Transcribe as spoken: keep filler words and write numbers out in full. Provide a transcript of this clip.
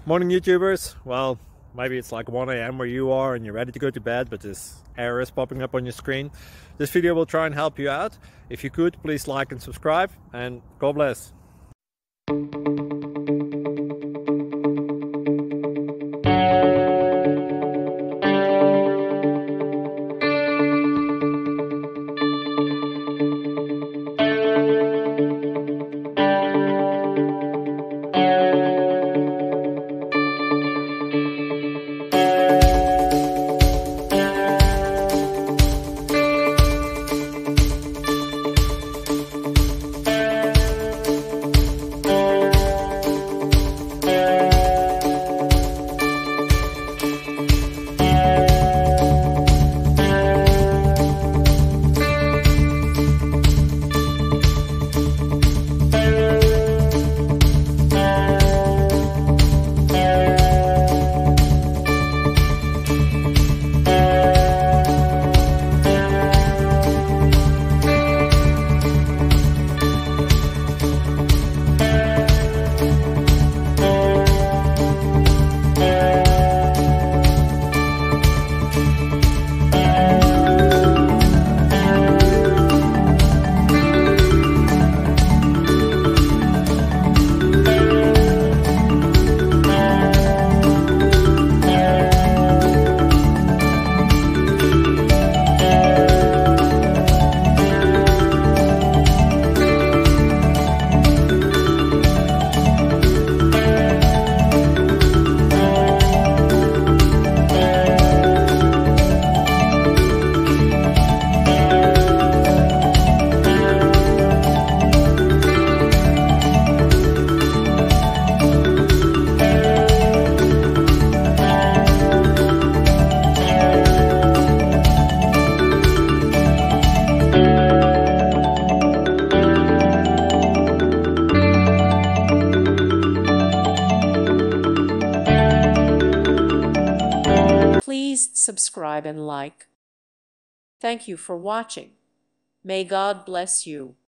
Morning YouTubers. Well, maybe it's like one A M where you are and you're ready to go to bed, but this error is popping up on your screen. This video will try and help you out. If you could, please like and subscribe, and God bless. Please subscribe and like. Thank you for watching. May God bless you.